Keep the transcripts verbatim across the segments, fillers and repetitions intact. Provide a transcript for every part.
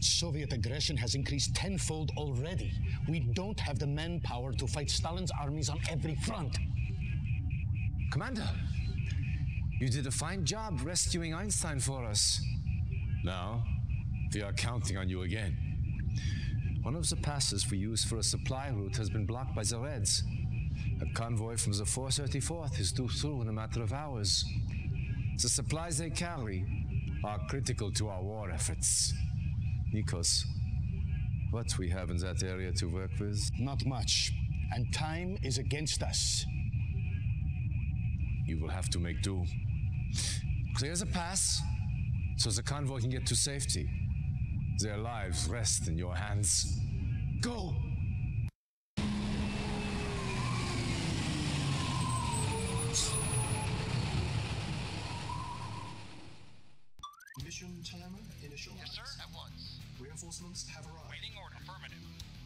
Soviet aggression has increased tenfold already. We don't have the manpower to fight Stalin's armies on every front. Commander, you did a fine job rescuing Einstein for us. Now, we are counting on you again. One of the passes we used for a supply route has been blocked by the Reds. A convoy from the four thirty-fourth is due through in a matter of hours. The supplies they carry are critical to our war efforts. Nikos, what we have in that area to work with? Not much, and time is against us. You will have to make do. Clear the pass so the convoy can get to safety. Their lives rest in your hands. Go! Mission timer initialized. Yes, sir, at once. Reinforcements have arrived. Waiting order. Affirmative.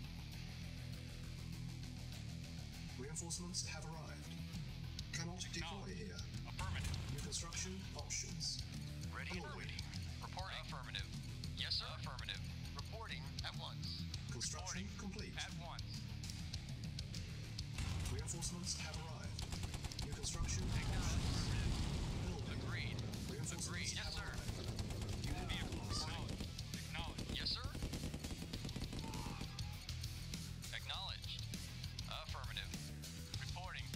Reinforcements have arrived. Cannot deploy here. Affirmative. New construction options. Ready and waiting. Reporting. Affirmative. Yes, sir. Affirmative. Reporting at once. Construction Reporting. complete. At once. Reinforcements have arrived. New construction Acknowledged. options. Building. Agreed. Reinforcements Agreed. Yes, have sir. arrived. Unit Vehicle. lost. Acknowledged. Acknowledged. Yes, sir. Acknowledged. Affirmative. Reporting.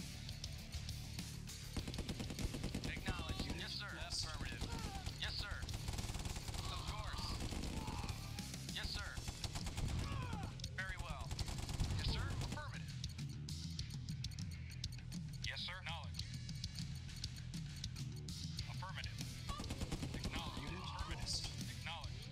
Acknowledged. Yes, sir. Affirmative. Yes, sir. Of course. Yes, sir. Very well. Yes, sir. Affirmative. Yes, sir. Acknowledged. Affirmative. Acknowledged. Unit Affirmative. lost. Acknowledged.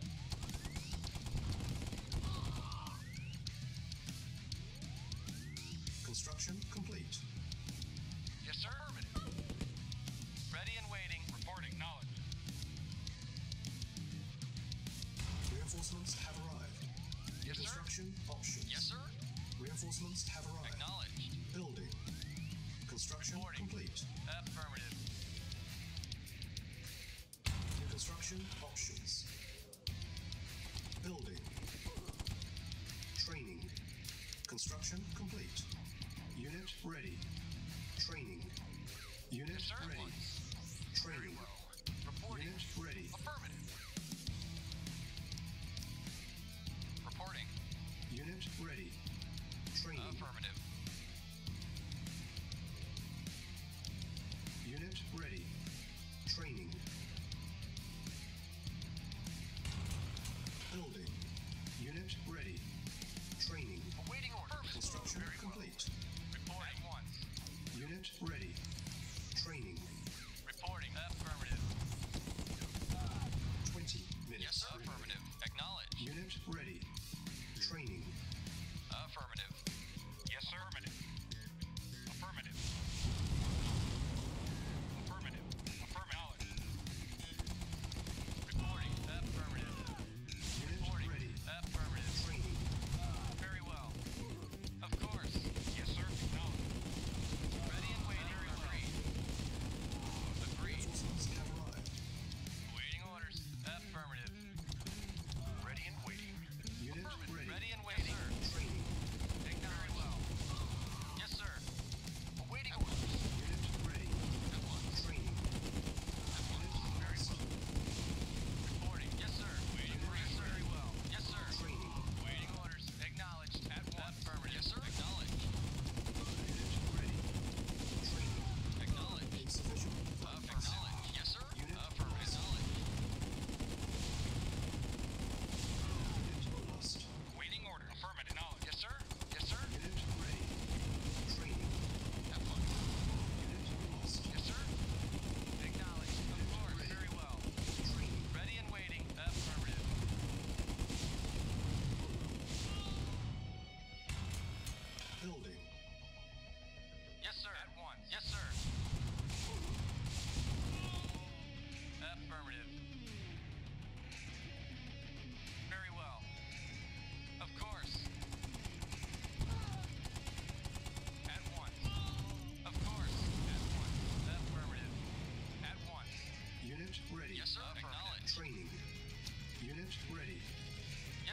Construction complete. Yes, sir. Affirmative. Ready and waiting. Reporting. Knowledge. Reinforcements have arrived. Yes, sir. Construction options. Yes, sir. Reinforcements have arrived. Acknowledged. Building. Construction Reporting. complete. Affirmative. New construction options. Building. Training. Construction complete. Unit ready. Training. Unit Yes, sir. At ready. once. Very Training. well. Reporting. Unit ready. Affirmative. Reporting. Unit ready. Training. Affirmative. Unit ready. Training. Building. Unit ready. Training. Awaiting order. Construction Very well. complete. Reporting. At once. Unit ready. Training. Reporting. Affirmative. twenty minutes. Yes, sir. Affirmative. Acknowledged. Unit ready. Training. Affirmative. Yes, sir. Affirmative. Affirmative. Affirmative. Affirmative. Reporting. Affirmative. Unit Reporting. ready. Affirmative. Training. Very well. Of course. Yes, sir. Acknowledged. Ready and waiting. Agreed. Agreed. Reinforcements have arrived. Awaiting orders. Affirmative. Ready and waiting. Unit Affirmative. ready. Ready and waiting. Training. Very well. Yes, sir. Awaiting orders. Unit ready. At once. Training. Unit Very lost. well. Reporting. Yes, sir. Waiting for yes, sir. Very well. Yes, sir. Training. Waiting orders. Acknowledged. At once. Affirmative. Yes, sir. Acknowledged. Unit ready. Training. Acknowledged. Insufficient Uh, funds. acknowledged. Yes, sir. Unit Affirmative. Acknowledged. Unit lost. Waiting order. Affirmative. Acknowledged. Yes, sir. Yes, sir. Unit ready. Training. At once. Unit lost. Yes, sir. Acknowledged. Of course. Very well. Training. Ready and waiting. Affirmative. Building. Yes, sir. At once. Yes, sir. Affirmative. Very well. Of course. At once. Of course. At once. Affirmative. At once. Unit ready. Yes, sir. Acknowledged. Training. Unit ready.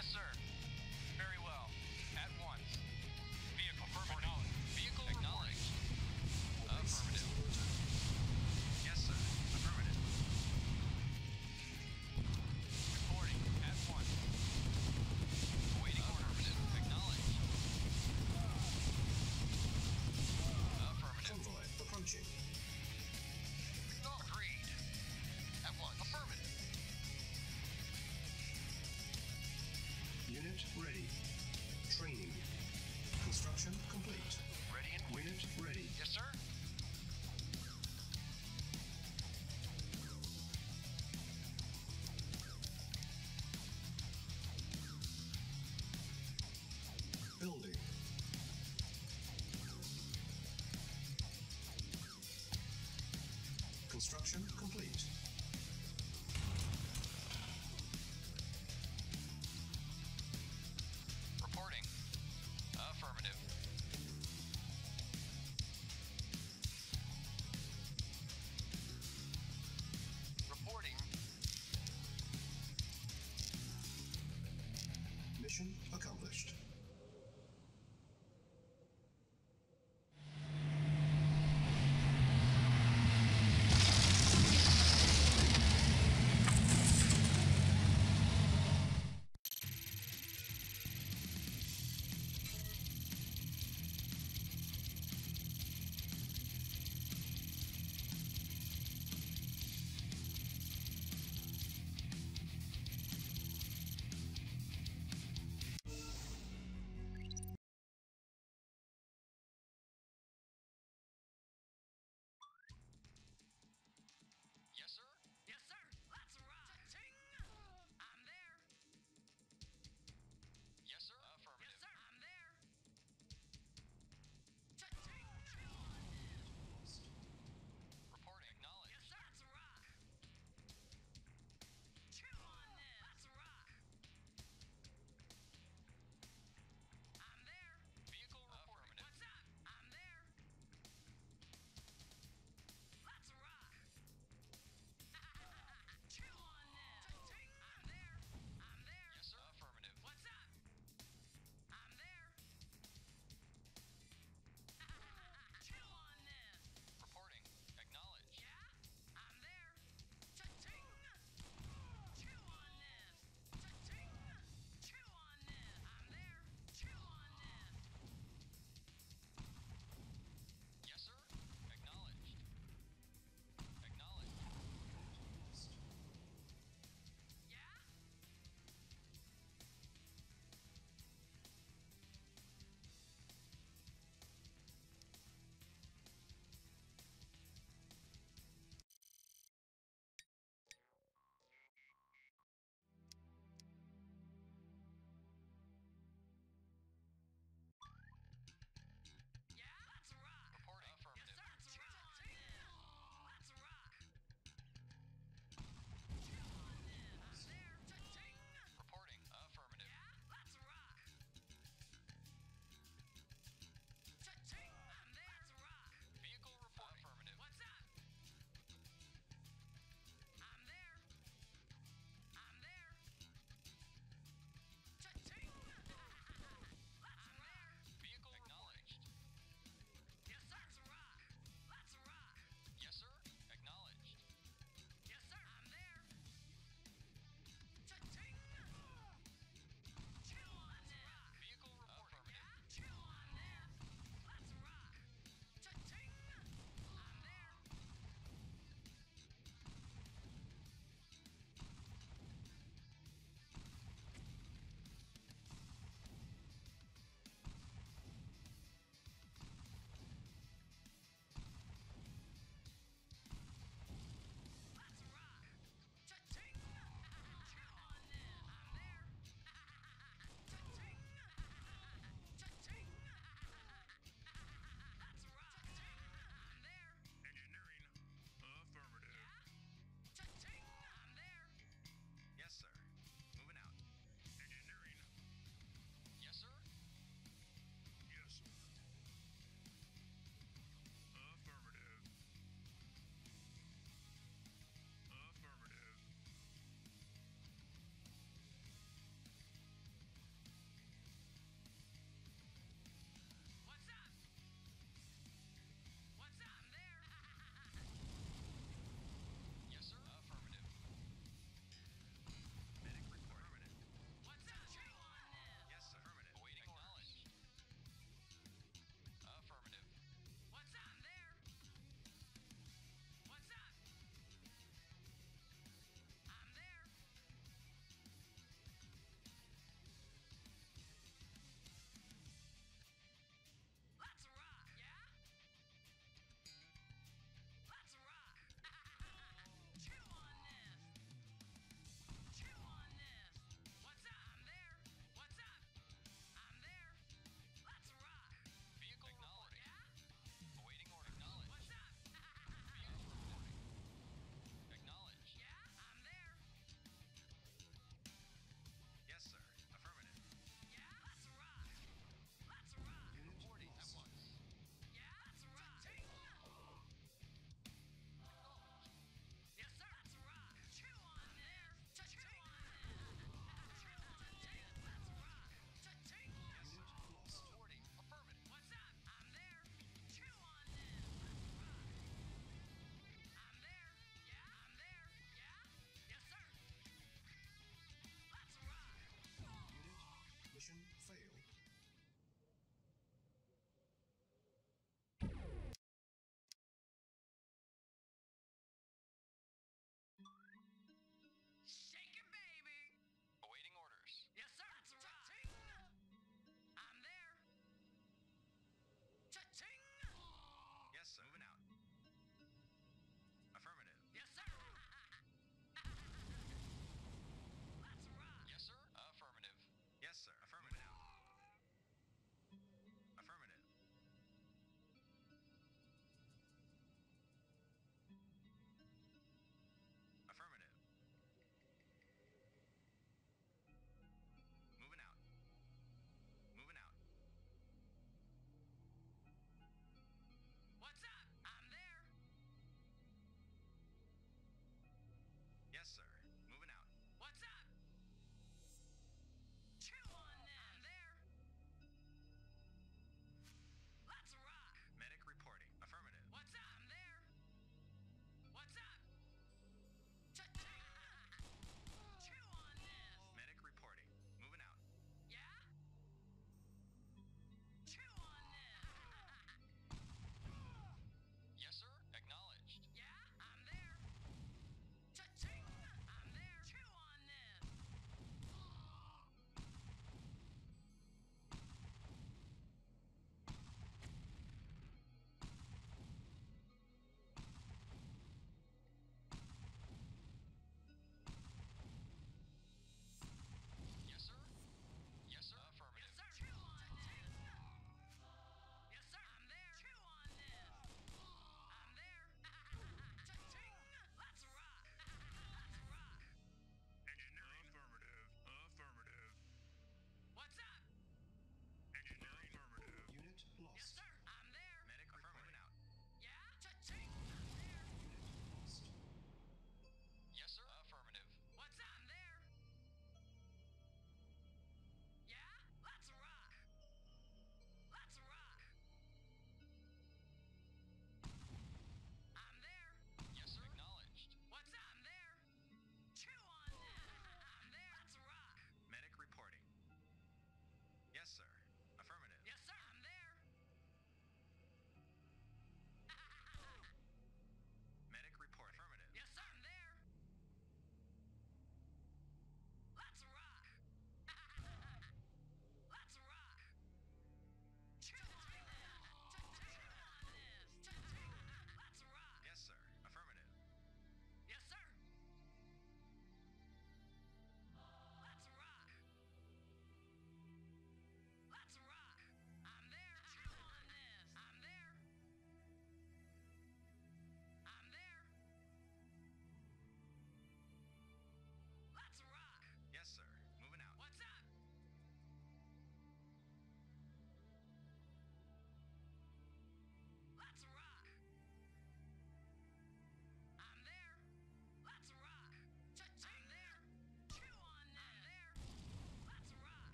Unit ready. Training. Construction complete. Ready and waiting. Unit ready. Yes, sir. Building. Construction complete. Reporting. Affirmative. Reporting. Mission accomplished.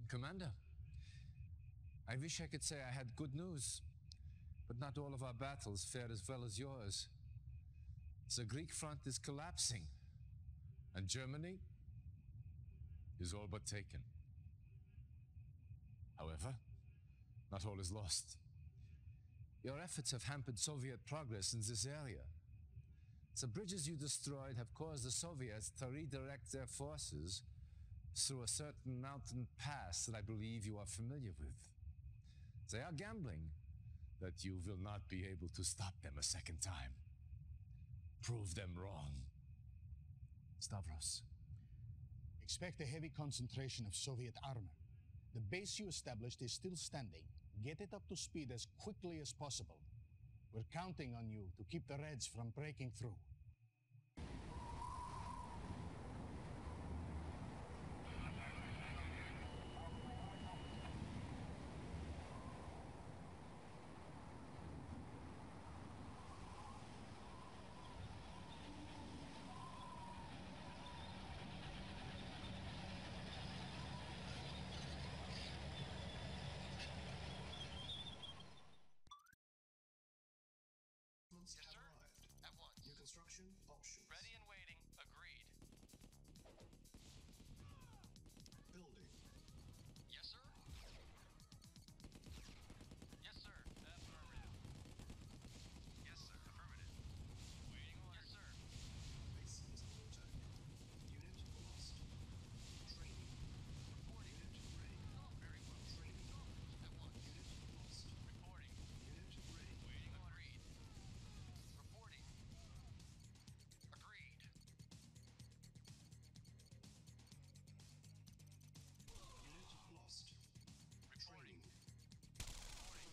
Commander, I wish I could say I had good news, but not all of our battles fared as well as yours. The Greek front is collapsing, and Germany is all but taken. However, not all is lost. Your efforts have hampered Soviet progress in this area. The bridges you destroyed have caused the Soviets to redirect their forces through a certain mountain pass that I believe you are familiar with. They are gambling that you will not be able to stop them a second time. Prove them wrong. Stavros. Expect a heavy concentration of Soviet armor. The base you established is still standing. Get it up to speed as quickly as possible. We're counting on you to keep the Reds from breaking through. Yes, Yes, sir. arrived. At once. New construction options. Ready and waiting. Agreed. Building. Yes, sir. Yes, sir. Affirmative. Yes, sir. Affirmative. Waiting order. Yes, sir. Base is under attack. Unit lost. Training. Reporting. Unit ready. Oh, very well. Training. At once. Unit lost. Reporting. Unit ready. Waiting order. Agreed. Reporting. Agreed. Unit lost. Reporting. Training. Reporting.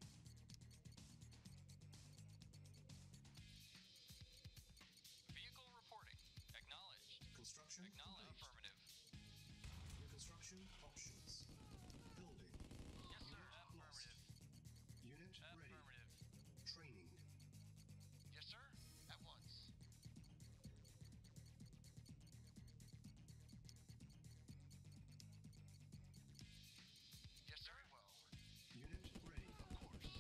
Vehicle reporting. Acknowledged. Construction Acknowledged. complete. Affirmative. New construction options. Building. Yes, sir. Unit lost. Affirmative. Unit ready. Affirmative. Training. Yes, sir. At once. Yes, sir. Very well. Unit ready. Of course.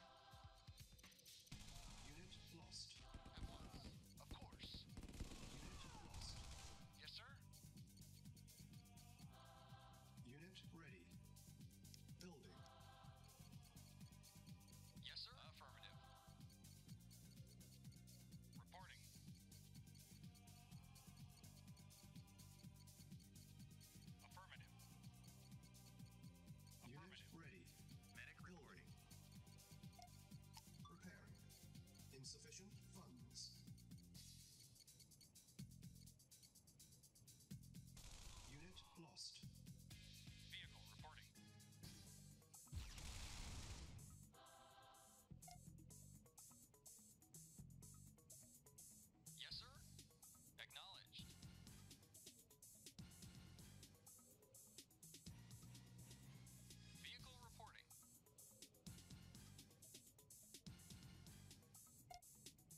Unit lost. At once. Of course. Unit lost. Yes, sir. Unit ready. Building. Yes, sir. Affirmative. Reporting. Affirmative. Unit Affirmative. ready. Medic reporting. Repairing. Insufficient funds. Unit lost. Vehicle reporting. Yes, sir. Acknowledged. Vehicle reporting.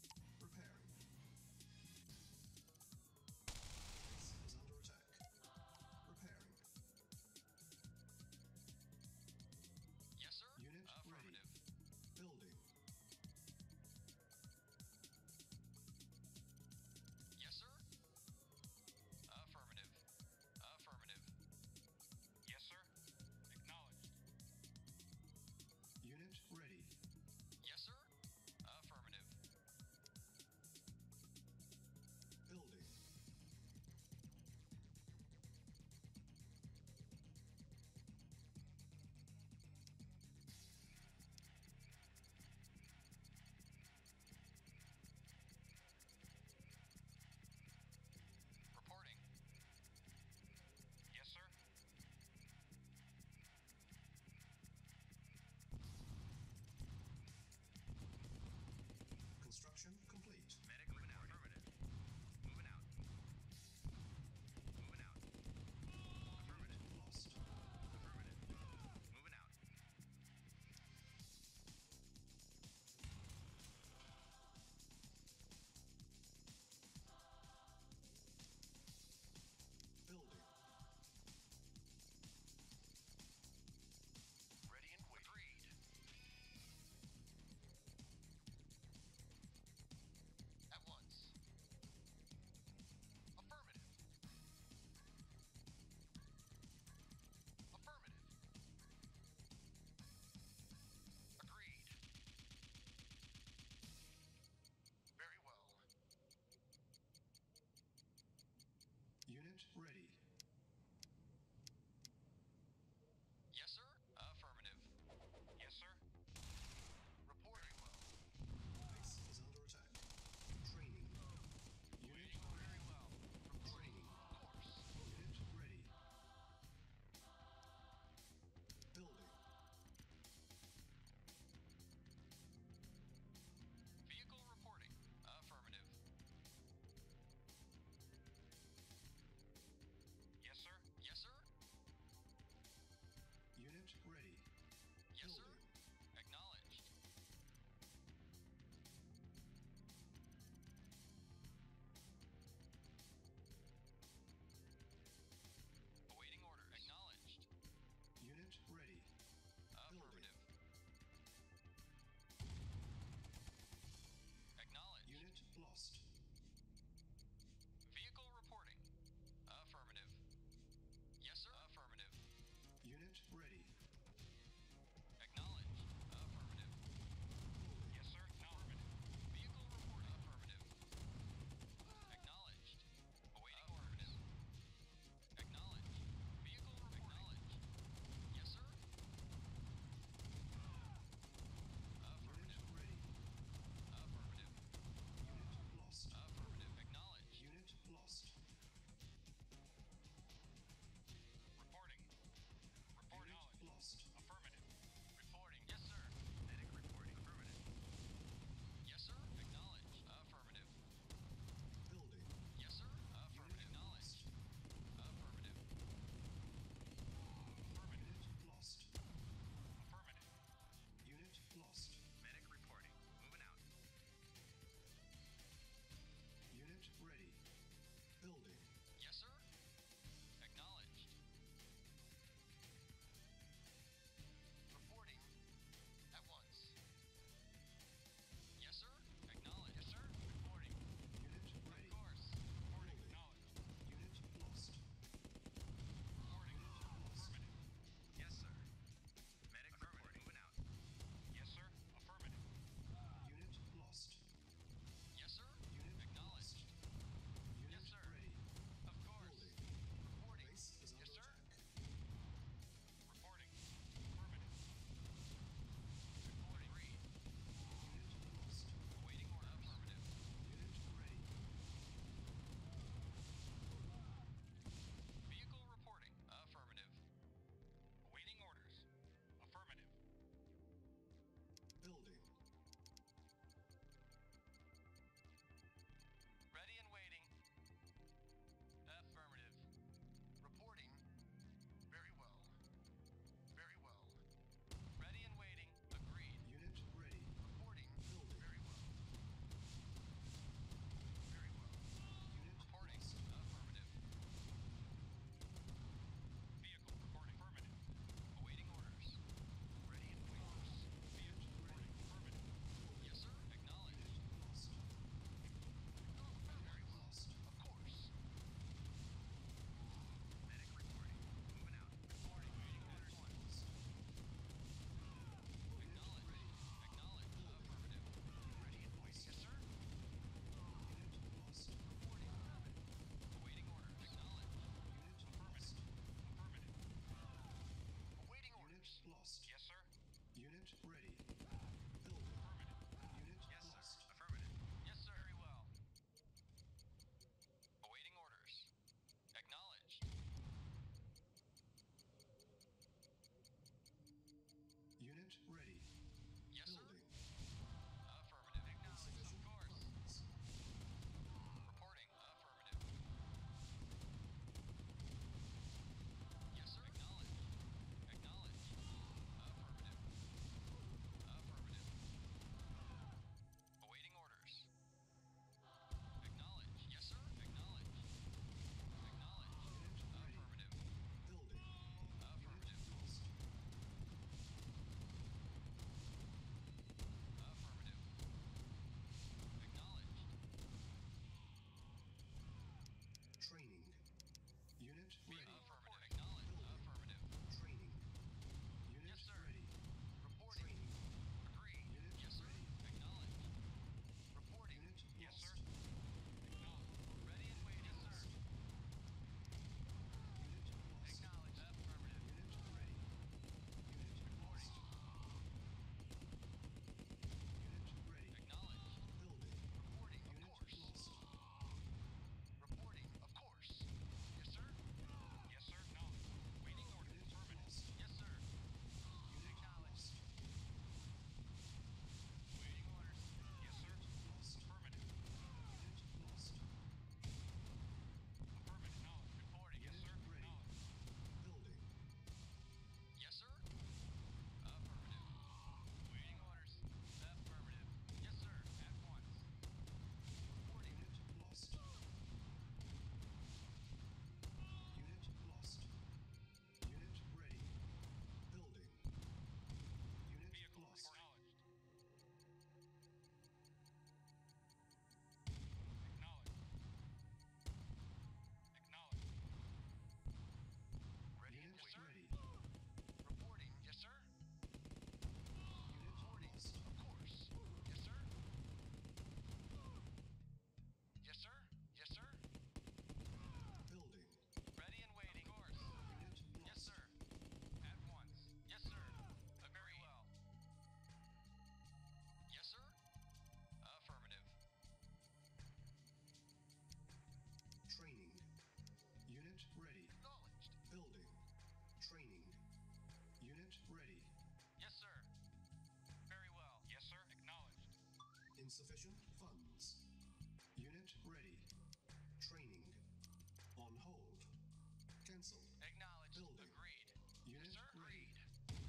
Insufficient funds. Unit ready. Training. On hold. Cancel. Acknowledged. Building. Agreed. Unit Yes, sir. ready. Agreed.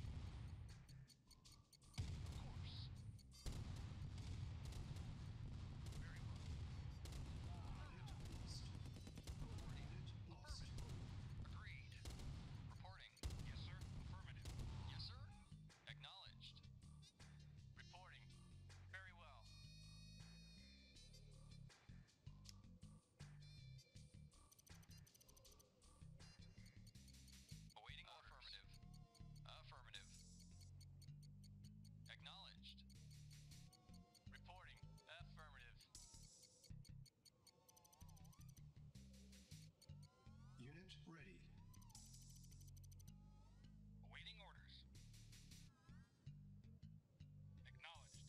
Of course. Very well. Unit lost. Unit lost. Agreed. Reporting. Yes, sir. Affirmative. Yes, sir. Acknowledged. Reporting. Very well. Awaiting orders. Affirmative. Affirmative. Acknowledged. Reporting. Affirmative. Unit ready. Awaiting orders. Acknowledged.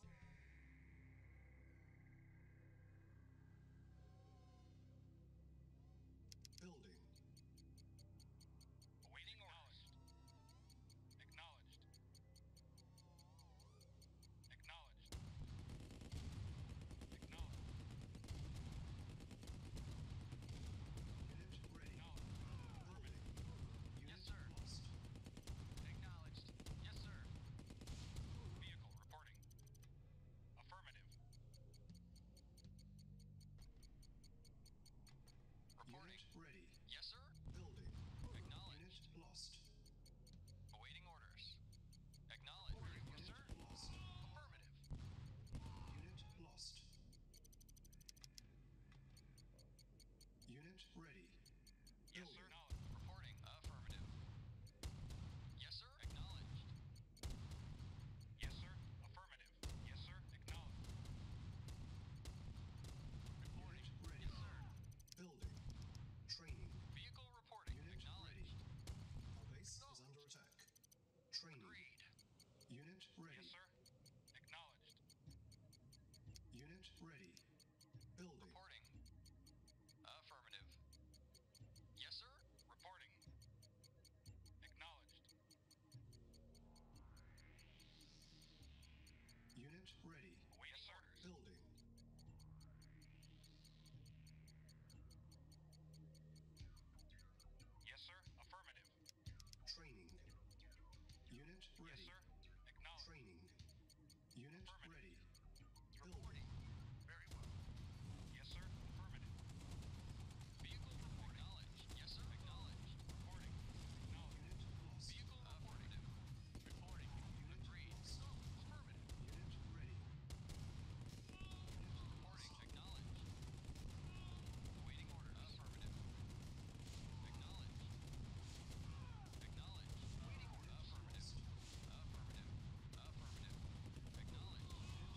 Building. Awaiting orders. Acknowledged. Acknowledged. Acknowledged. Unit ready. Acknowledged. Building. Unit Yes, sir. lost. Acknowledged. Yes, sir. Vehicle reporting. Affirmative. Reporting. Unit ready. Yes, sir. Building. Acknowledged. Unit lost. Awaiting orders. Acknowledged. Yes, sir. Unit lost. Affirmative. Unit lost. Unit ready. Yes, Building. sir. Acknowledged. Reporting. Affirmative. Yes, sir. Acknowledged. Yes, sir. Affirmative. Yes, sir. Acknowledged. Reporting. Unit ready. Yes, sir. Building. Training. Vehicle reporting. Unit ready. Acknowledged. Our base is Acknowledged. under attack. Training. Agreed. Unit ready. Yes, sir. Acknowledged. Unit ready. Building. Reporting. Affirmative. Yes, sir. Reporting. Acknowledged. Unit ready. Awaiting orders. Building. Yes, sir. Affirmative. Training. Unit Yes, ready. sir. Acknowledged. Training. Unit Affirmative. ready. Reporting. Very well. Yes, sir. Affirmative. Vehicle report. Acknowledged. Yes, sir. Acknowledged. Reporting. Acknowledged. Unit lost. Vehicle affirmative. Reporting. Agreed. Affirmative. Unit ready. Reporting. Acknowledged. Awaiting orders. Affirmative. Acknowledged. Acknowledged. Waiting order. Affirmative. Affirmative. Affirmative. Acknowledged.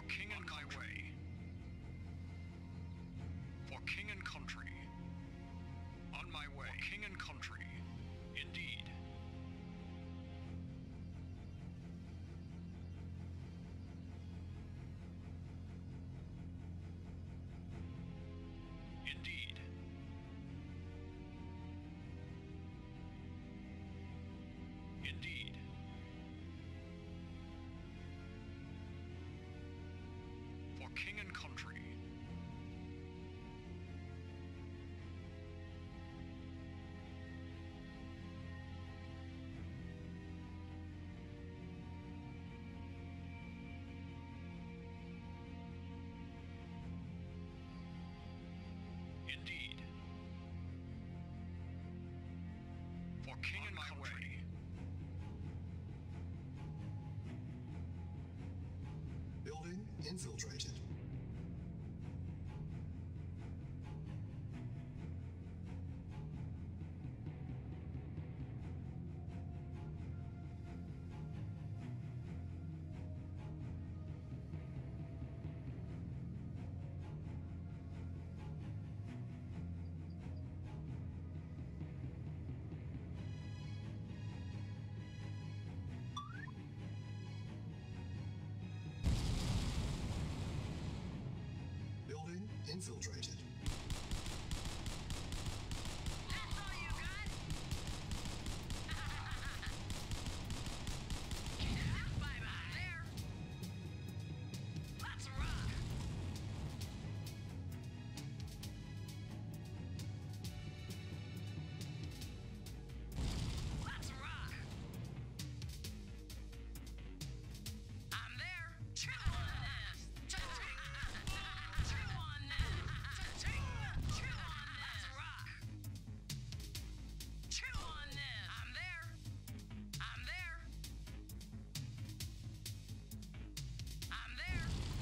king and my way. For king and country. On my way. For king and country. Indeed. Indeed. Indeed. For king and country. Indeed. For king and country. Building infiltrated. Building infiltrated. That's all you got? Bye-bye. There. Let's rock. Let's rock. I'm there. Chew on this. Cha-ching. Chew on this. Cha-ching. Chew on this. Let's rock. Chew on this. I'm there. I'm there. I'm there.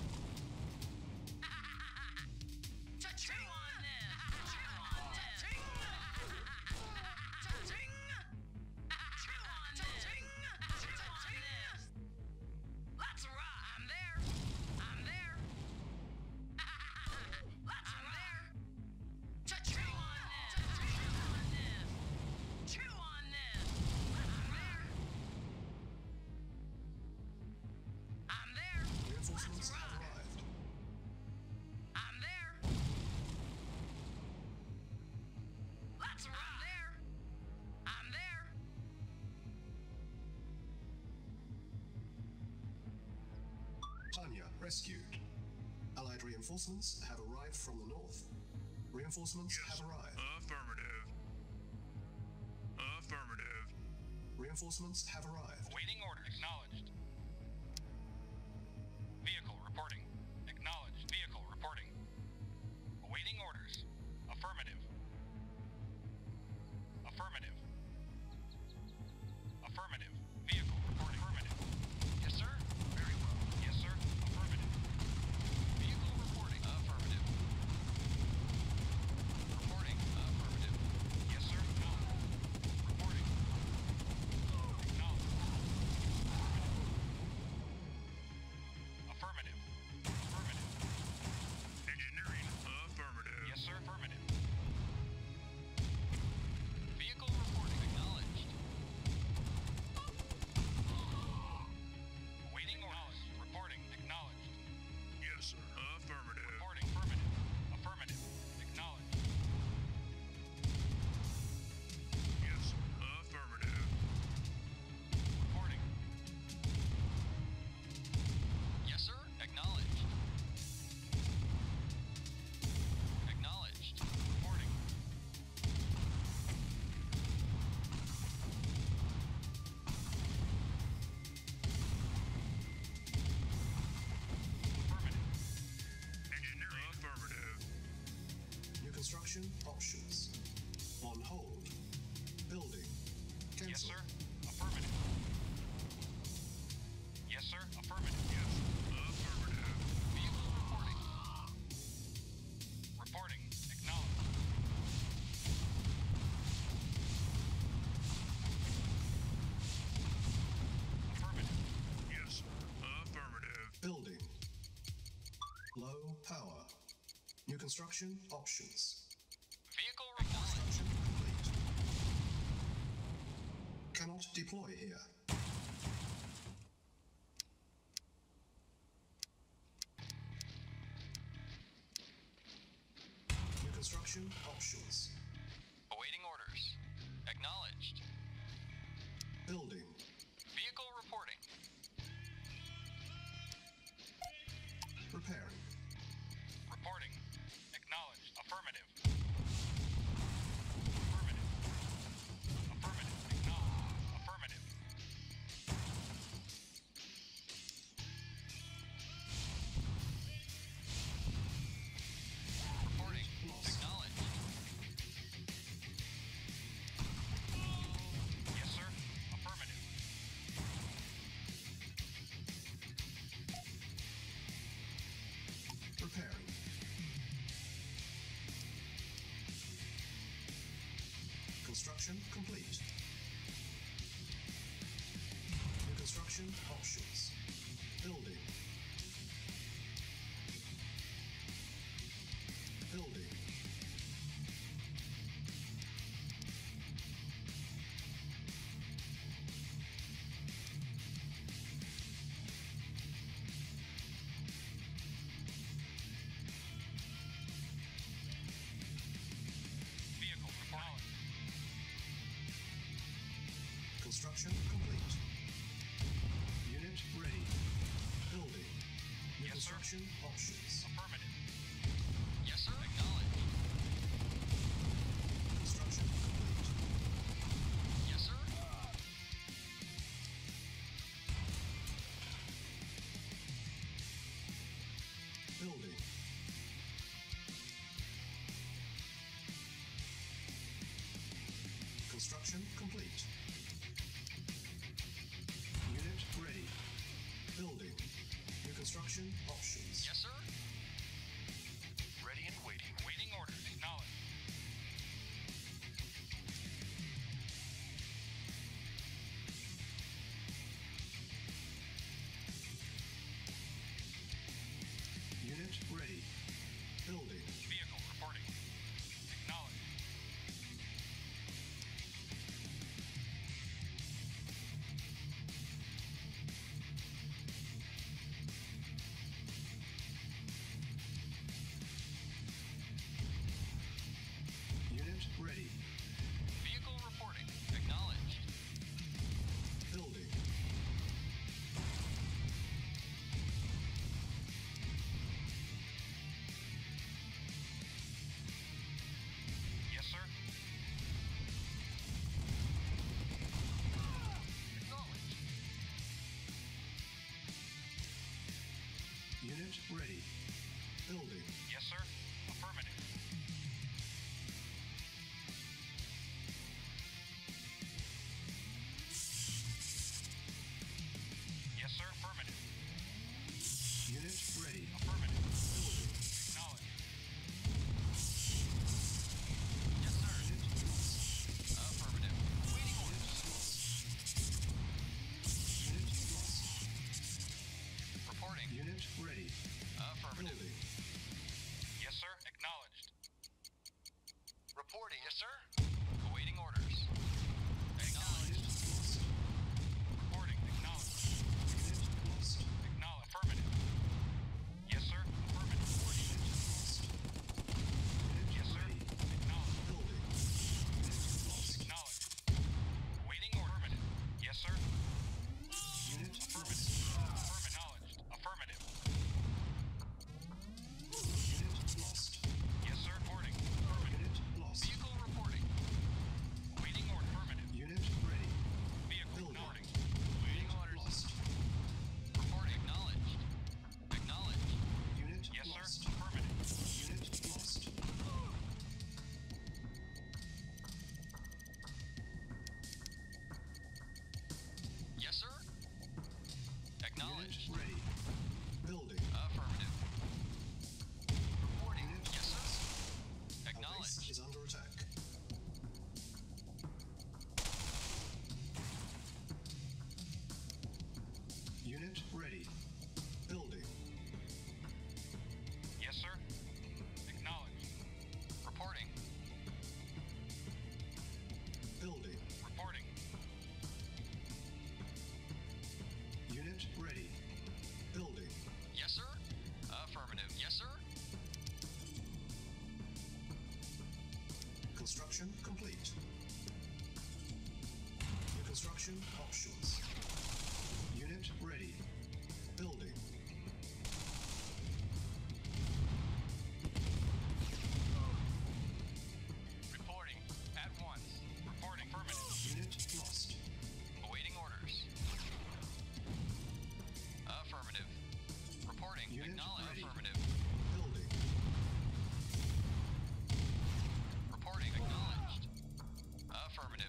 Cha-ching on this. Chew on this. Cha-ching. Cha-ching. Chew on this. Chew on this. Let's rock. I'm there. I'm there. Let's I'm there. Cha-chew on this. Chew on this. Chew on this. I'm there. I'm there. Reinforcements Let's have rock. arrived. I'm there. Let's rock. I'm there. I'm there. Tanya rescued. Allied reinforcements have arrived from the north. Reinforcements have arrived. Affirmative. Affirmative. Reinforcements have arrived. Awaiting order. Acknowledged. Vehicle reporting. Acknowledged. Vehicle reporting. Awaiting orders. Affirmative. Affirmative. Affirmative. Vehicle reporting. Affirmative. Yes, sir. Very well. Yes, sir. Affirmative. Vehicle reporting. Affirmative. Reporting. Affirmative. Yes, sir. No. Reporting. Acknowledged. Affirmative. Affirmative. Engineering. Affirmative. Yes, sir. Affirmative. Vehicle reporting. Acknowledged. Awaiting orders. Reporting. Acknowledged. Yes, sir. Affirmative. Reporting. Affirmative. Affirmative. Acknowledged. Yes, sir. Affirmative. Reporting. Yes, sir. Acknowledged. Acknowledged. Reporting. Affirmative. Engineering. Affirmative. New construction options. On hold. Building. Cancel. Yes, sir. Affirmative. Yes, sir. Affirmative. Yes. Affirmative. Vehicle reporting. Reporting. Acknowledged. Affirmative. Yes, sir. Affirmative. Building. construction options. Vehicle reporting. Construction complete. Cannot deploy here. New construction options. Awaiting orders. Acknowledged. Building. Vehicle reporting. Repairing. Reporting. Acknowledged. Affirmative. Affirmative. Affirmative. Acknowledged. Affirmative. Reporting. Acknowledged. Yes, sir. Affirmative. Repairing. Construction complete. New construction options. Building. Building. Vehicle reporting. Construction complete. Unit ready. Building. New Yes, sir. construction options. Affirmative. Yes, sir. Acknowledged. Construction complete. Yes, sir. Building. Construction complete. Unit ready. Building. New construction options. Yes, sir. Ready and waiting. Waiting orders. Acknowledged. Unit ready. Building. Vehicle reporting. Acknowledged. Unit ready. Vehicle reporting. Acknowledged. Building. Yes, sir. Acknowledged. Unit ready. Building. Yes, sir. Affirmative. Yes, sir. Affirmative. Unit ready. Affirmative. Building. Acknowledged. Yes, sir. Unit lost. Affirmative. Waiting orders. Unit lost. Reporting. Unit ready. Affirmative. Building. Yes, sir. Acknowledged. Reporting. Yes, sir. Awaiting orders. Acknowledged. Unit lost. Reporting. Acknowledged. Unit lost. Acknowledged. Affirmative. Yes, sir. Affirmative. Unit lost. Unit Yes, sir. ready. Acknowledged. Building. Unit lost. Acknowledged. Waiting order. Affirmative. Yes, sir. Unit Affirmative. lost. Affirmative. Acknowledged. Affirmative. Unit lost. Yes, sir. Reporting. Affirmative. Unit lost. Vehicle reporting. Waiting order. Affirmative. Unit ready. Vehicle Building. reporting. Waiting orders. Lost. Reporting. Acknowledged. Acknowledged. Unit Yes, sir. lost. Affirmative. Unit lost. Yes, sir. Acknowledged. Unit ready. Building. Affirmative. Reporting. Unit Yes, sir. Our base Acknowledged. is under attack. Unit ready. Building. Yes, sir. Acknowledged. Construction options. Unit ready. Building. Reporting. At once. Reporting. Affirmative. Unit lost. Awaiting orders. Affirmative. Reporting. Unit Acknowledge. ready. Affirmative. Building. Reporting. Acknowledged. Affirmative.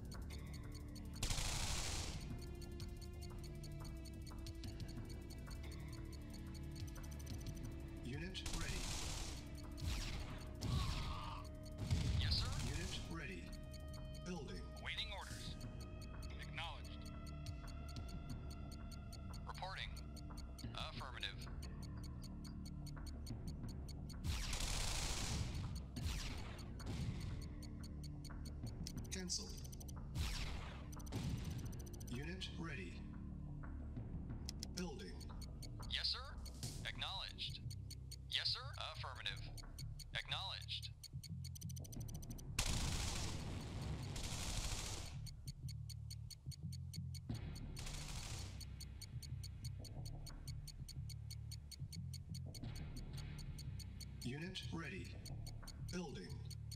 Unit ready. Yes, sir. Unit ready. Building. Awaiting orders. Acknowledged. Reporting. Affirmative. Cancel. Unit ready. Building. Yes, sir. Acknowledged. Yes, sir. Affirmative. Acknowledged. Unit ready. Building.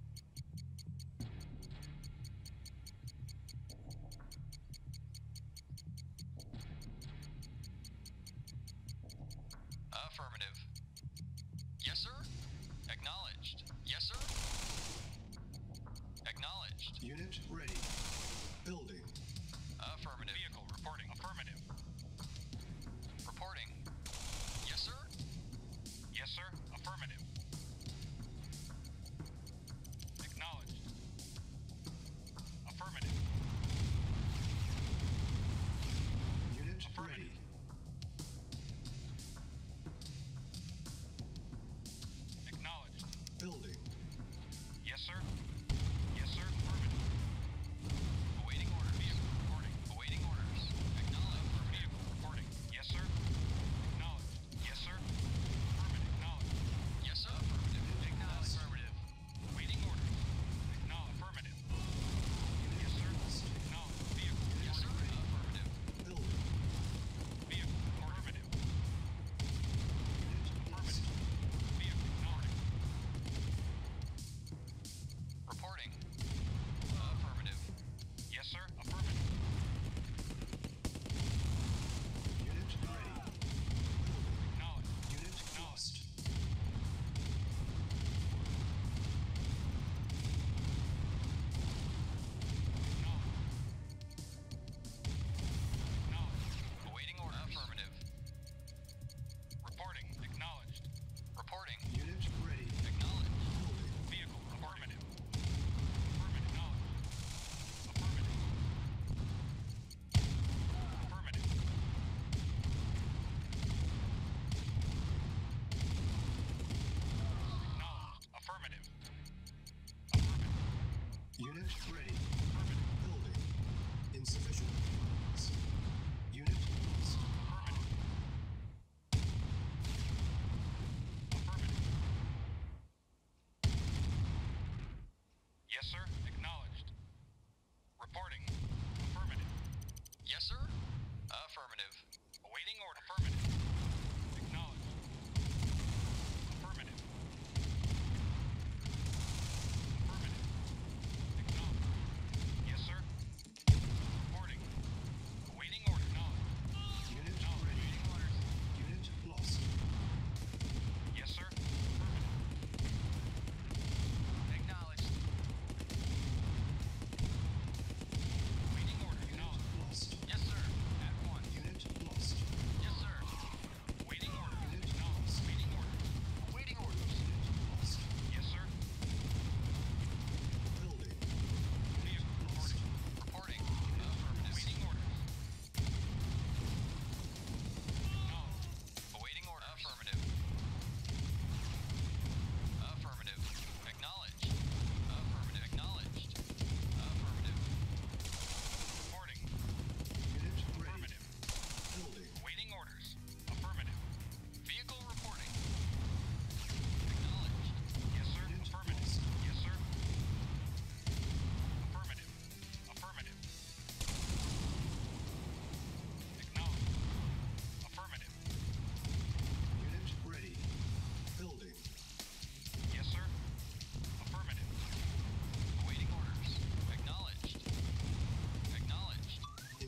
Affirmative. Yes, sir. Acknowledged. Yes, sir. Acknowledged. Unit ready. Building. Affirmative. Vehicle reporting. Affirmative. Reporting. Yes, sir. Yes, sir. Affirmative. Acknowledged. Affirmative. Unit Affirmative. ready. Acknowledged. Building. Yes, sir. Yes, sir. Affirmative. Awaiting order. Vehicle reporting. Awaiting orders. Acknowledged. Vehicle reporting. Yes, sir. Acknowledged. Yes, sir. Affirmative. Acknowledged. Yes, sir. Affirmative. Acknowledged. Affirmative. Awaiting orders. Acknowledged. Affirmative. Yes, sir. Acknowledged. Vehicle. Yes, sir. Affirmative. Building. Vehicle. Affirmative. Unit lost. Vehicle. Reporting. Reporting. Affirmative. Yes, sir. Affirmative. Unit ready. Acknowledged. Unit lost. Acknowledged. Awaiting order. Affirmative. Reporting. Acknowledged. Reporting. Unit ready. Acknowledged. Building. Vehicle. Affirmative. Affirmative. Acknowledged. Affirmative. Affirmative. Acknowledged. Affirmative. Affirmative. Unit ready. Affirmative. Building. Insufficient funds. Unit lost. Affirmative. Affirmative. Yes, sir. Acknowledged. Reporting. Affirmative. Yes, sir. Affirmative. Awaiting order. Affirmative. Acknowledged. Affirmative. Affirmative. Acknowledged.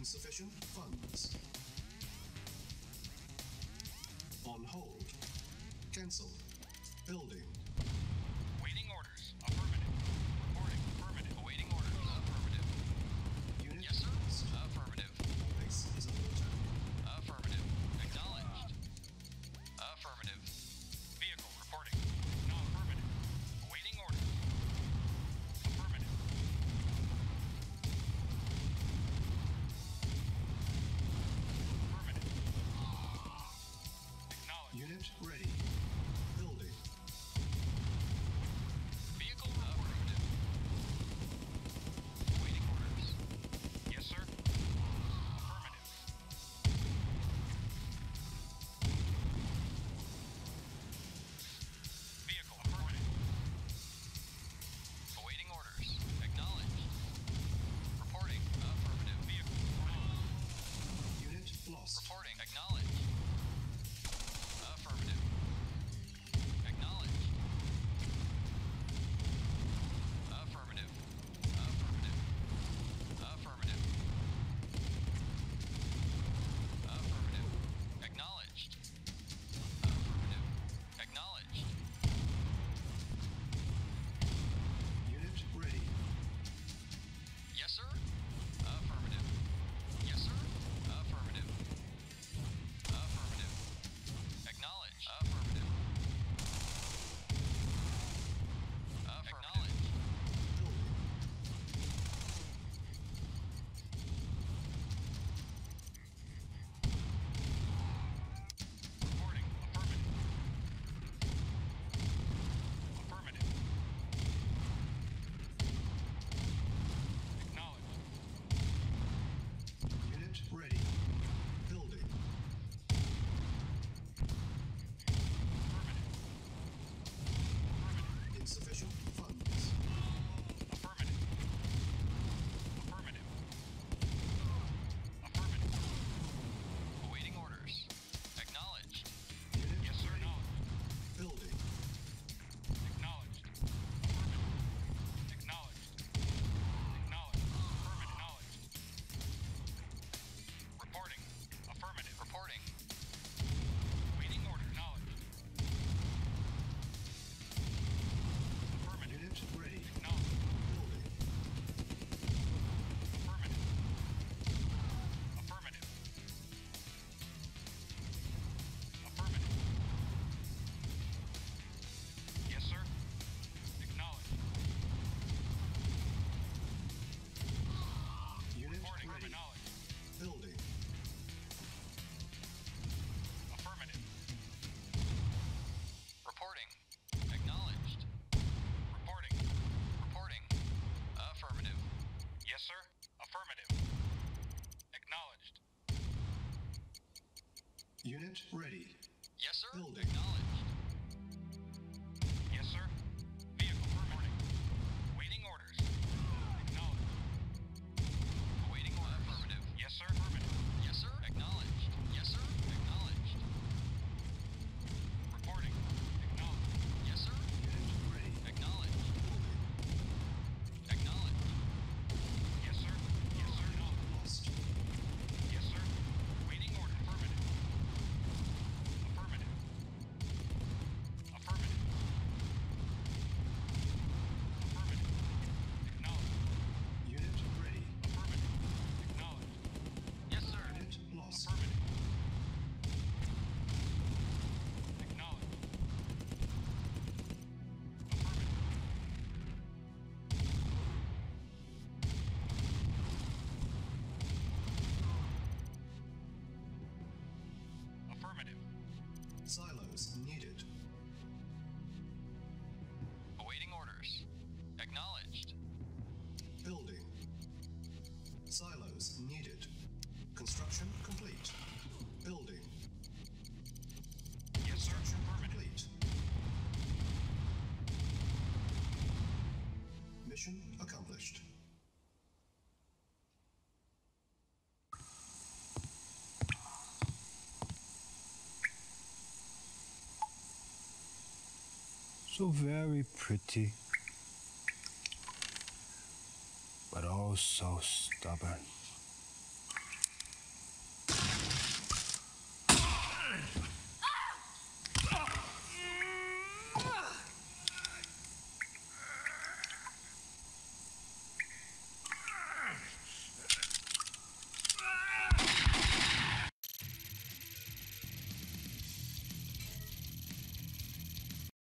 Insufficient funds. On hold. Cancel. Building. Awaiting orders. Affirmative. Reporting. Affirmative. Awaiting orders. Affirmative. Unit Yes, sir. lost. Affirmative. Base is under attack. Affirmative. Acknowledged. Affirmative. Vehicle reporting. No, affirmative. Awaiting orders. Affirmative. Affirmative. Acknowledged. Unit ready. Building. Vehicle affirmative. Awaiting orders. Yes, sir. Affirmative. Vehicle affirmative. Awaiting orders. Acknowledged. Reporting. Affirmative. Vehicle reporting. Unit lost. Reporting. Acknowledged. Affirmative. Acknowledged. Affirmative. Affirmative. Affirmative. Affirmative. Acknowledged. Affirmative. Acknowledged. Unit ready. Yes, sir. Affirmative. Yes, sir. Affirmative. Affirmative. Acknowledged. Affirmative. Acknowledged. Building. Reporting. Affirmative. Affirmative. Acknowledged. Unit ready. Building. Affirmative. Affirmative. Insufficient funds. Affirmative. Affirmative. Affirmative. Awaiting orders. Acknowledged. Unit Yes, sir. ready. Acknowledged. Building. Acknowledged. Affirmative. Acknowledged. Acknowledged. Affirmative. Acknowledged. Reporting. Affirmative. Reporting. Waiting order. Acknowledged. Affirmative. Unit ready. Acknowledged. Building. Affirmative. Affirmative. Affirmative. Yes, sir. Acknowledged. Unit Reporting. ready. Acknowledged. Building. Affirmative. Reporting. Acknowledged. Reporting. Reporting. Affirmative. Yes, sir. Affirmative. Acknowledged. Unit ready. Yes, sir. Building. Acknowledged. Yes, sir. Vehicle reporting. Waiting orders. Acknowledged. Awaiting orders. Affirmative. Yes, sir. Affirmative. Yes, sir. Acknowledged. Yes, sir. Acknowledged. Reporting. Acknowledged. Yes, sir. Unit ready. Acknowledged. Building. Acknowledged. Yes, sir. Yes, sir. No. Lost. Yes, sir. Waiting order. Affirmative. Affirmative. Affirmative. Affirmative. Acknowledged. Unit ready. Affirmative. Acknowledged. Yes, sir. Unit lost. Affirmative. Acknowledged. Affirmative. Affirmative. Silos needed. Awaiting orders. Acknowledged. Building. Silos needed. Construction complete. Building. Yes, sir. Construction Affirmative. complete. Mission accomplished. So very pretty, but oh so stubborn.